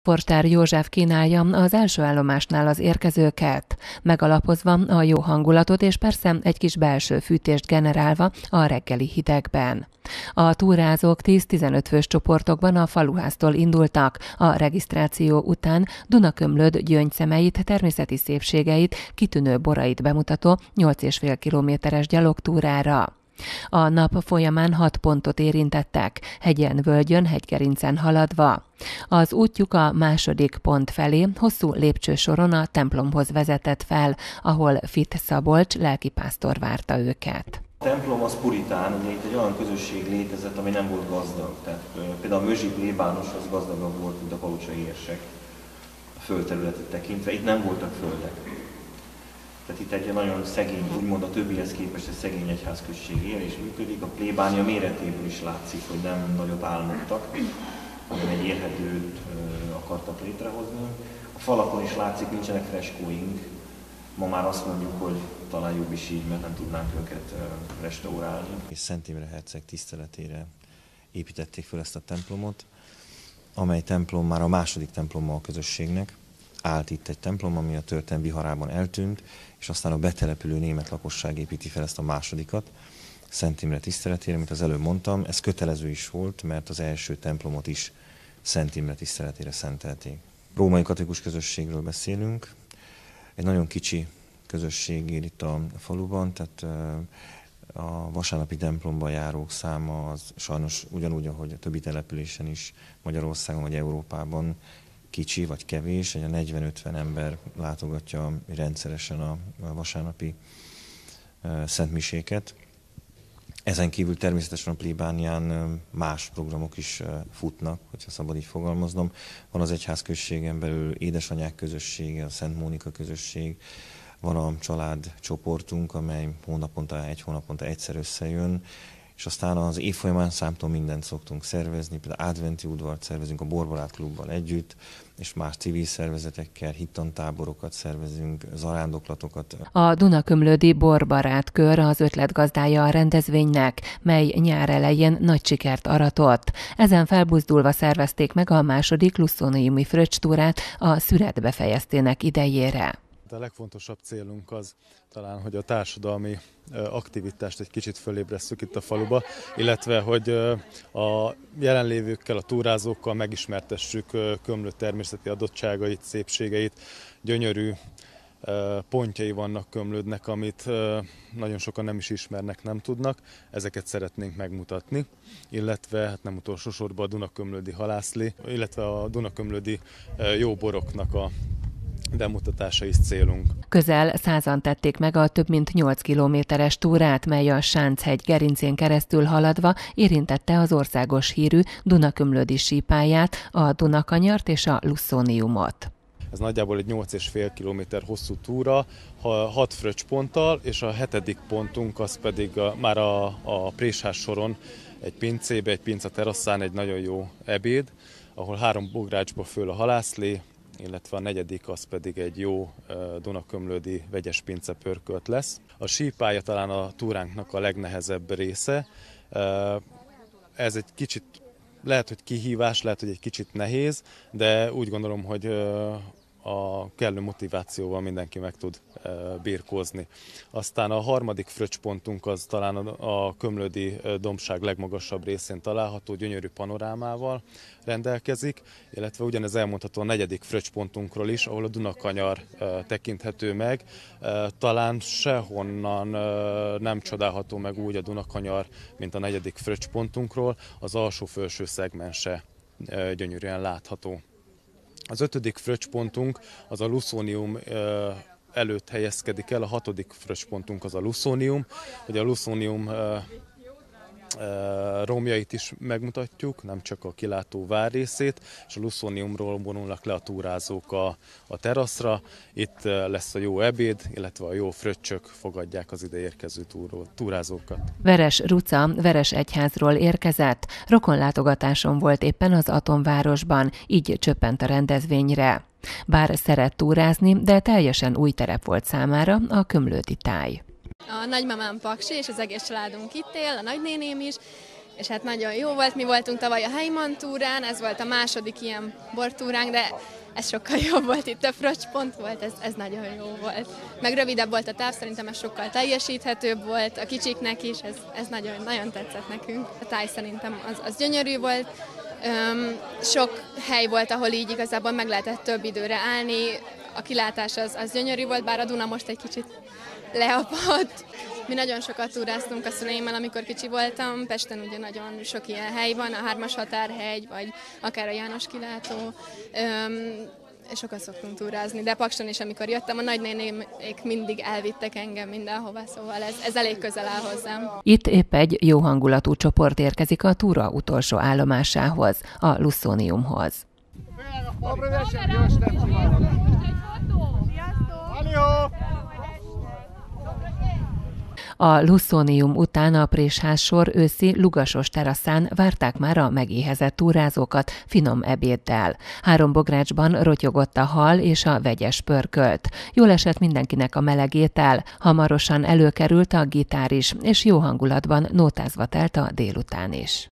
Forstár József kínálja az első állomásnál az érkezőket, megalapozva a jó hangulatot és persze egy kis belső fűtést generálva a reggeli hidegben. A túrázók 10-15 fős csoportokban a faluháztól indultak, a regisztráció után Dunakömlöd gyöngyszemeit, természeti szépségeit, kitűnő borait bemutató 8,5 kilométeres gyalogtúrára. A nap folyamán 6 pontot érintettek, hegyen, völgyön, hegygerincen haladva. Az útjuk a második pont felé hosszú lépcsősoron a templomhoz vezetett fel, ahol Fitt Szabolcs lelkipásztor várta őket. A templom az puritán, ugye itt egy olyan közösség létezett, ami nem volt gazdag. Tehát például a Mözsi plébános az gazdagabb volt, mint a palocsai érsek a földterületet tekintve. Itt nem voltak földek. Tehát itt egy nagyon szegény, úgymond a többihez képest egy szegény egyházközség él és működik. A plébánia méretéből is látszik, hogy nem nagyot álmodtak, hanem egy élhetőt akartak létrehozni. A falakon is látszik, nincsenek freskóink. Ma már azt mondjuk, hogy talán jobb is így, mert nem tudnánk őket restaurálni. És Szent Imre herceg tiszteletére építették fel ezt a templomot, amely templom már a második temploma a közösségnek. Állt itt egy templom, ami a történelem viharában eltűnt, és aztán a betelepülő német lakosság építi fel ezt a másodikat, Szent Imre tiszteletére, mint az előbb mondtam. Ez kötelező is volt, mert az első templomot is Szent Imre tiszteletére szentelték. Római katolikus közösségről beszélünk, egy nagyon kicsi közösség él itt a faluban, tehát a vasárnapi templomba járók száma az sajnos ugyanúgy, ahogy a többi településen is Magyarországon vagy Európában kicsi vagy kevés, egy 40-50 ember látogatja rendszeresen a vasárnapi szentmiséket. Ezen kívül természetesen a plébánián más programok is futnak, hogyha szabad így fogalmaznom. Van az egyházközségen belül édesanyák közössége, a Szent Mónika közösség, van a családcsoportunk, amely egy hónaponta egyszer összejön, és aztán az év folyamán számtalan mindent szoktunk szervezni, például adventi udvart szervezünk a Borbarát klubbal együtt, és más civil szervezetekkel, hittantáborokat szervezünk, zarándoklatokat. A Dunakömlödi Borbarát kör az ötletgazdája a rendezvénynek, mely nyár elején nagy sikert aratott. Ezen felbuzdulva szervezték meg a második luszóniumi fröccstúrát a szüret befejeztének idejére. A legfontosabb célunk az talán, hogy a társadalmi aktivitást egy kicsit fölébresszük itt a faluba, illetve hogy a jelenlévőkkel, a túrázókkal megismertessük Kömlöd természeti adottságait, szépségeit. Gyönyörű pontjai vannak Kömlödnek, amit nagyon sokan nem is ismernek, nem tudnak. Ezeket szeretnénk megmutatni, illetve hát nem utolsó sorban a Dunakömlödi halászlé, illetve a Dunakömlödi jó boroknak a bemutatása is célunk. Közel 100-an tették meg a több mint 8 kilométeres túrát, mely a Sánchegy gerincén keresztül haladva érintette az országos hírű Dunakömlödi sípályát, a Dunakanyart és a Luszóniumot. Ez nagyjából egy 8,5 kilométer hosszú túra, 6 fröccsponttal, és a 7. pontunk az pedig már a Présház soron egy pincébe, egy pinca terasszán egy nagyon jó ebéd, ahol 3 bográcsba föl a halászlé, illetve a 4. az pedig egy jó dunakömlödi vegyes pince pörkölt lesz. A sípálya talán a túránknak a legnehezebb része. Ez egy kicsit, lehet, hogy kihívás, lehet, hogy egy kicsit nehéz, de úgy gondolom, hogy a kellő motivációval mindenki meg tud birkózni. Aztán a 3. fröccspontunk az talán a Kömlödi dombság legmagasabb részén található, gyönyörű panorámával rendelkezik, illetve ugyanez elmondható a 4. fröccspontunkról is, ahol a Dunakanyar tekinthető meg. Talán sehonnan nem csodálható meg úgy a Dunakanyar, mint a 4. fröccspontunkról, az alsó-felső szegmense gyönyörűen látható. Az 5. fröccspontunk az a Luszónium előtt helyezkedik el, a 6. fröccspontunk az a Luszónium. Ugye a Luszónium romjait is megmutatjuk, nem csak a kilátó várrészét, és a Luszóniumról vonulnak le a túrázók a teraszra. Itt lesz a jó ebéd, illetve a jó fröccsök fogadják az ide érkező túrázókat. Veres Ruca Veresegyházról érkezett, rokonlátogatáson volt éppen az Atomvárosban, így csöppent a rendezvényre. Bár szeret túrázni, de teljesen új terep volt számára a kömlödi táj. A nagymamám paksi, és az egész családunk itt él, a nagynéném is, és hát nagyon jó volt. Mi voltunk tavaly a Heiman túrán, ez volt a második ilyen bortúránk, de ez sokkal jobb volt, itt több fröccs-pont volt, ez nagyon jó volt. Meg rövidebb volt a táv, szerintem ez sokkal teljesíthetőbb volt, a kicsiknek is, ez nagyon, nagyon tetszett nekünk. A táj szerintem az gyönyörű volt, sok hely volt, ahol így igazából meg lehetett több időre állni, a kilátás az gyönyörű volt, bár a Duna most egy kicsit leapadt. Mi nagyon sokat túráztunk a szüleimmel, amikor kicsi voltam. Pesten ugye nagyon sok ilyen hely van, a 3-as határhegy, vagy akár a János kilátó. Sokat szoktunk túrázni, de Pakston is, amikor jöttem, a nagynénék mindig elvittek engem mindenhova, szóval ez elég közel áll hozzám. Itt épp egy jó hangulatú csoport érkezik a túra utolsó állomásához, a Lussoniumhoz. A Lussonium után a Présház-sor őszi lugasos teraszán várták már a megéhezett túrázókat finom ebéddel. 3 bográcsban rotyogott a hal és a vegyes pörkölt. Jól esett mindenkinek a meleg étel, hamarosan előkerült a gitár is, és jó hangulatban nótázva telt a délután is.